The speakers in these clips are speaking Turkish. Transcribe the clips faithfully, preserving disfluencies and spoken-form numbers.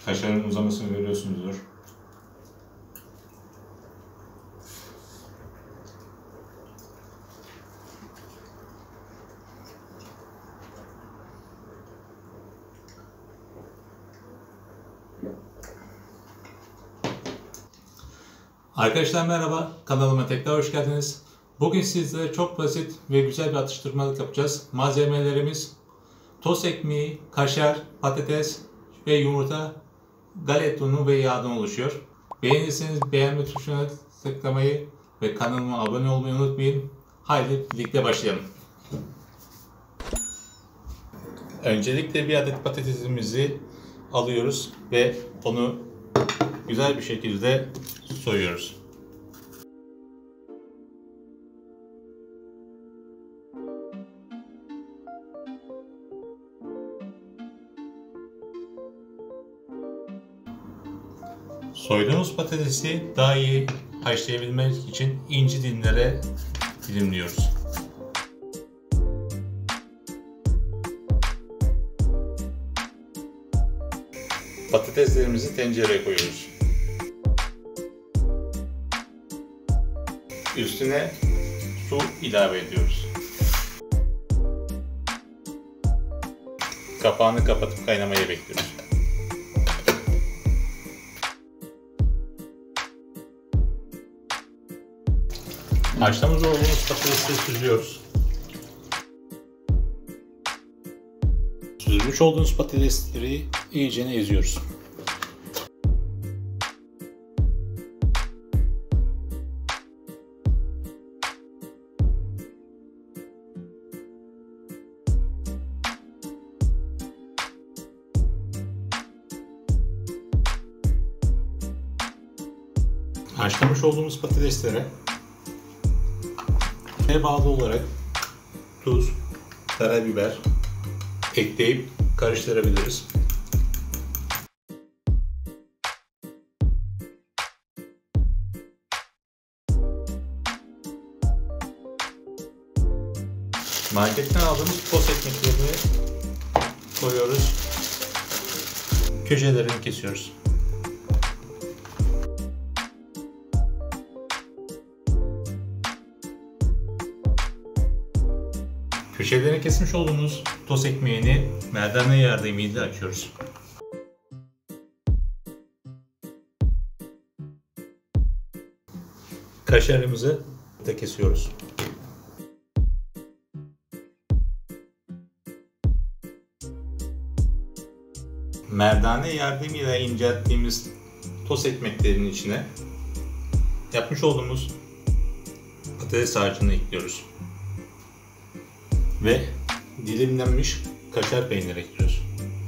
Kaşarın uzamasını görüyorsunuzdur. Arkadaşlar merhaba, kanalıma tekrar hoş geldiniz. Bugün sizlere çok basit ve güzel bir atıştırmalık yapacağız. Malzemelerimiz tost ekmeği, kaşar, patates ve yumurta, galeta unu ve yağdan oluşuyor. Beğenirseniz beğenme tuşuna tıklamayı ve kanalıma abone olmayı unutmayın. Haydi birlikte başlayalım. Öncelikle bir adet patatesimizi alıyoruz ve onu güzel bir şekilde soyuyoruz. Soyduğumuz patatesi daha iyi haşlayabilmek için ince dilimlere dilimliyoruz. Patateslerimizi tencereye koyuyoruz. Üstüne su ilave ediyoruz. Kapağını kapatıp kaynamaya bekliyoruz. Haşlamış olduğumuz patatesi süzüyoruz. Süzmüş olduğumuz patatesleri iyicene eziyoruz. Haşlamış olduğumuz patateslere ne bağlı olarak tuz, karabiber ekleyip karıştırabiliriz. Marketten aldığımız tost ekmeklerini koyuyoruz. Köşelerini kesiyoruz. Köşelerini kesmiş olduğumuz tost ekmeğini merdane yardımıyla açıyoruz. Kaşarımızı da kesiyoruz. Merdane yardımıyla incelttiğimiz tost ekmeklerinin içine yapmış olduğumuz patates harcını ekliyoruz. Ve dilimlenmiş kaşar peyniri ekliyoruz.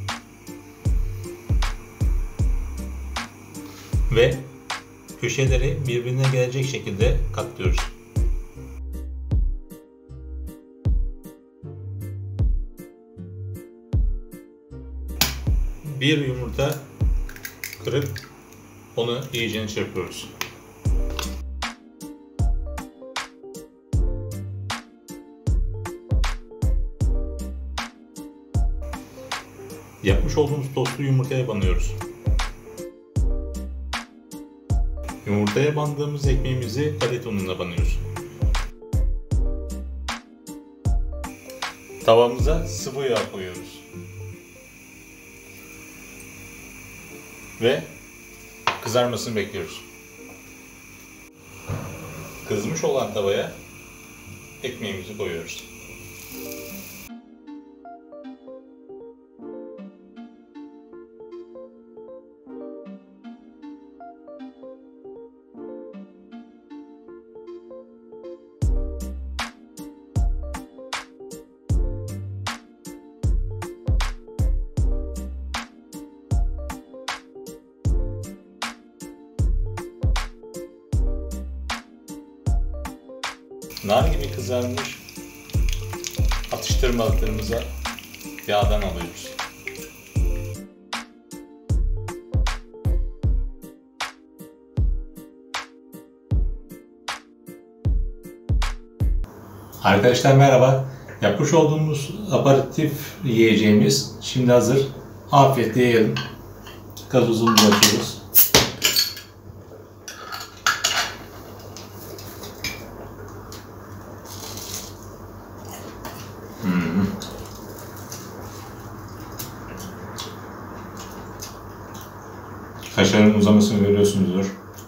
Ve köşeleri birbirine gelecek şekilde katlıyoruz. Bir yumurta kırıp onu iyice çırpıyoruz. Yapmış olduğumuz tostu yumurtaya banıyoruz. Yumurtaya bandığımız ekmeğimizi galeta ununa banıyoruz. Tavamıza sıvı yağ koyuyoruz. Ve kızarmasını bekliyoruz. Kızmış olan tavaya ekmeğimizi koyuyoruz. Nar gibi kızarmış atıştırmalıklarımıza yağdan alıyoruz. Arkadaşlar merhaba. Yapmış olduğumuz aperatif yiyeceğimiz şimdi hazır. Afiyetle yiyelim. Gazozumuzu açıyoruz. Hmm. Kaşarın uzamasını görüyorsunuzdur.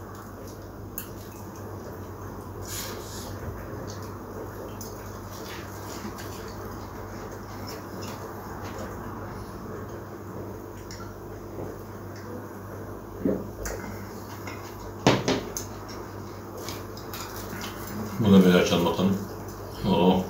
Bunu böyle açalım bakalım. Oo.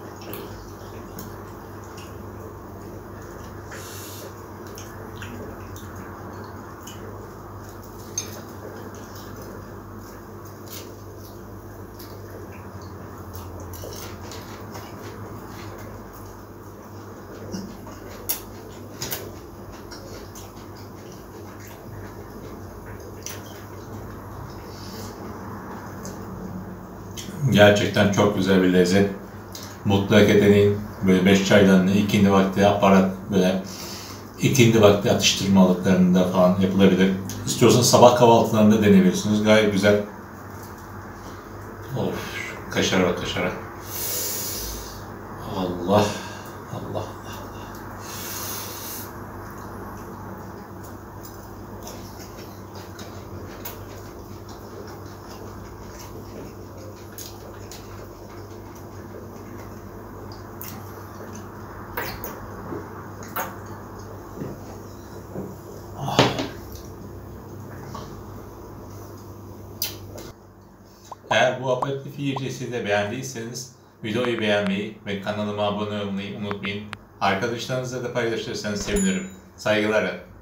Gerçekten çok güzel bir lezzet. Mutlaka deneyin. Böyle beş çaylarını ikindi vakti aparat böyle ikindi vakti atıştırmalıklarında falan yapılabilir. İstiyorsanız sabah kahvaltılarında deneyebilirsiniz. Gayet güzel. Of, kaşara bak kaşara. Allah, Allah. Eğer bu aperatif yiyeceği siz de beğendiyseniz videoyu beğenmeyi ve kanalıma abone olmayı unutmayın. Arkadaşlarınızla da paylaşırsanız sevinirim. Saygılar.